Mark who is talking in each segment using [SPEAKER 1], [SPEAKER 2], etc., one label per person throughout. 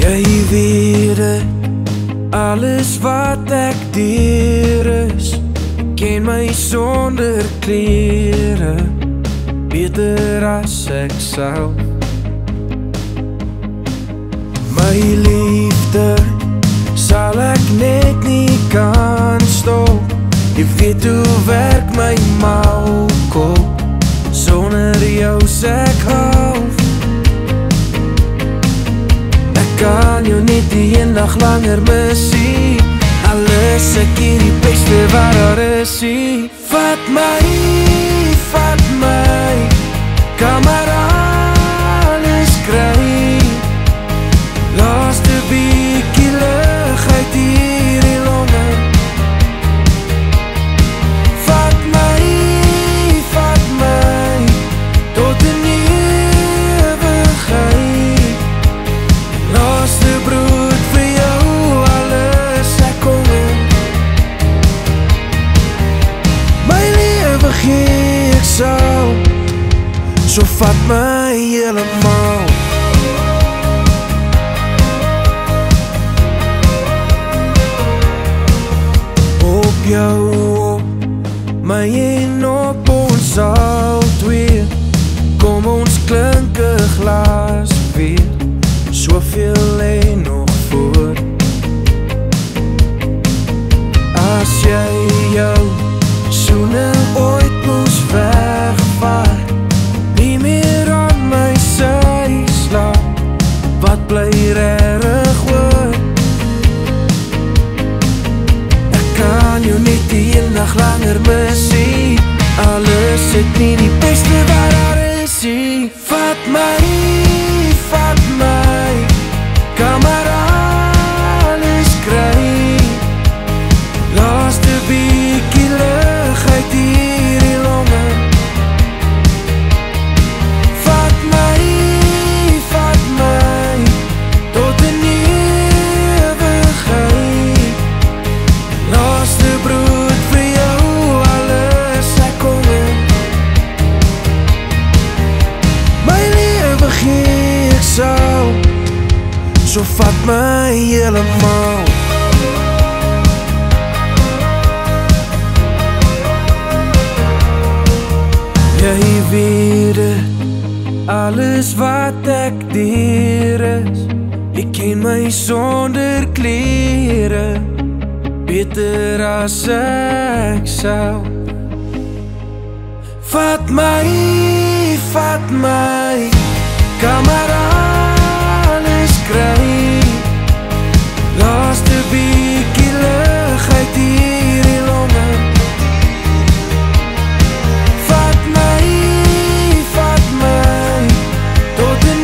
[SPEAKER 1] Jy weet het, alles wat ek deur is, ken my sonder klere, beter as ek self. My liefde sal ek net nie kan stop. Jy weet hoe werk my maalkop, sonder jou sê ek half. Ek kan jou net die eendag langer missie, alles ek hier die beste wat daar is. Vat my, kan maar alles kry. Laaste bietjie lug uit hierdie longe. Vat my, tot in ewigheid. Laaste brood vir jou, alles ek kom in. My lewe gee ek sal, so vat my helemaal. Op jou, op my en op ons al twee, kom ons klink 'n glas weer, soveel lê nog voor. As jy jou soene ooit moes wegvaar, nie meer aan my sy slaap, wat bly regtig oor? Ek kan jou net die eendag langer missie, alles het nie die beste wat daar is. Vat my, kan maar alles kry. Laaste bietjie lug uit hierdie longe. Vat my, tot in ewigheid. Laaste brood vir jou, alles ek kom in. My lewe gee ek sal, so vat my helemaal. Jy weet het, alles wat ek deur is, ek ken my sonder klere, beter as ek self. Vat my, kan maar alles kry. Laaste bietjie lug uit hierdie longe. Vat my, tot in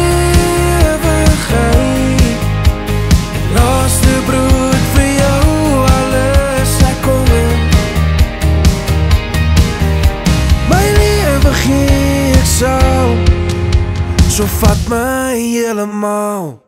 [SPEAKER 1] ewigheid. Laaste brood vir jou, alles ek kom in. My lewe gee ek sal, so vat my helemaal.